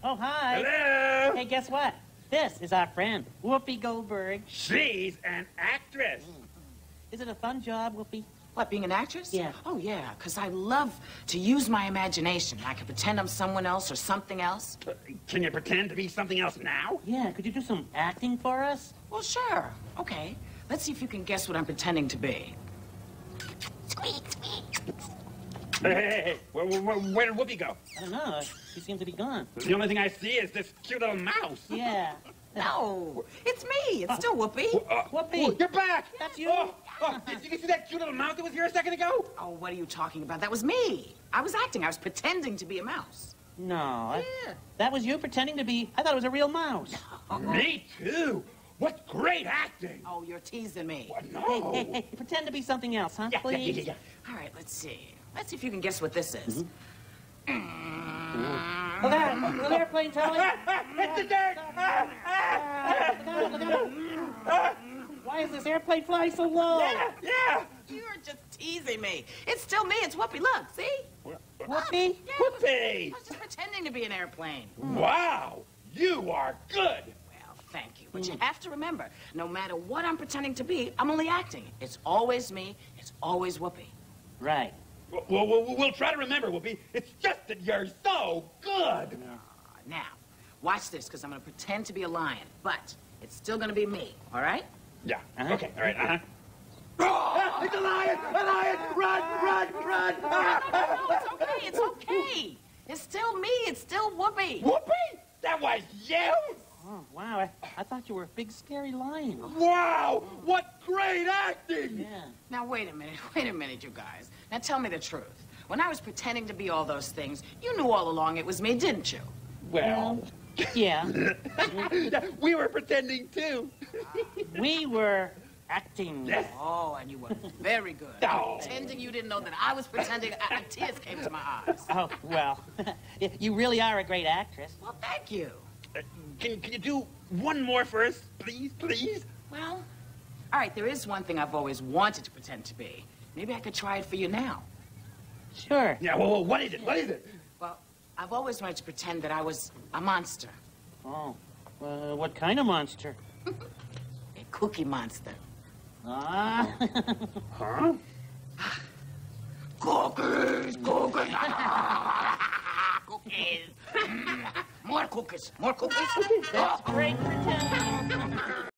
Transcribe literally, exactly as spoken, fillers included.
Oh, hi. Hello. Hey, guess what? This is our friend, Whoopi Goldberg. She's an actress. Is it a fun job, Whoopi? What, being an actress? Yeah. Oh, yeah, because I love to use my imagination. I can pretend I'm someone else or something else. Uh, Can you pretend to be something else now? Yeah, could you do some acting for us? Well, sure. Okay. Let's see if you can guess what I'm pretending to be. Squeak, squeak. Hey, hey, hey, where, where, where did Whoopi go? I don't know. She seems to be gone. The only thing I see is this cute little mouse. Yeah. No, it's me. It's still Whoopi. Uh, Whoopi. oh, you're back. That's you. Oh, oh, did you see that cute little mouse that was here a second ago? Oh, what are you talking about? That was me. I was acting. I was pretending to be a mouse. No. I- Yeah. that was you pretending to be... I thought it was a real mouse. Me too. What great acting. Oh, you're teasing me. What? No. Hey, hey, hey, pretend to be something else, huh? Yeah, yeah, Please? yeah, yeah, All right, let's see. Let's see if you can guess what this is. Look out! Look at airplane, Charlie! It's the dirt. Look out, look out. Why is this airplane flying so low? Yeah, yeah. You're just teasing me. It's still me. It's Whoopi. Look, see? Whoopi? Yeah, Whoopi. I was just pretending to be an airplane. Wow, you are good. Well, thank you. But you have to remember, no matter what I'm pretending to be, I'm only acting. It's always me. It's always Whoopi. Right. We'll, we'll, we'll try to remember, Whoopi. It's just that you're so good. Uh, now, watch this, because I'm going to pretend to be a lion. But it's still going to be me, all right? Yeah. Uh-huh. Okay. All right. Uh-huh. Ah, it's a lion! A lion! Run! Run! Run! Ah. No, it's okay. It's okay. It's still me. It's still Whoopi. Whoopi? That was you? Oh, wow. I, I thought you were a big, scary lion. Wow! What great acting! Yeah. Now, wait a minute. Wait a minute, you guys. Now, tell me the truth. When I was pretending to be all those things, you knew all along it was me, didn't you? Well, Yeah. we were pretending too. We were acting. Yes. Oh, and you were very good. Oh. Pretending you didn't know that I was pretending. I, I, tears came to my eyes. Oh, well. You really are a great actress. Well, thank you. Uh, can, can you do one more for us, please, please? Well, all right, there is one thing I've always wanted to pretend to be. Maybe I could try it for you now. Sure. Yeah, well, well, what is it? What is it? Well, I've always wanted to pretend that I was a monster. Oh. Uh, what kind of monster? A cookie monster. Ah. Huh? Cookies, cookies, cookies. More cookies, more cookies. That's great pretending.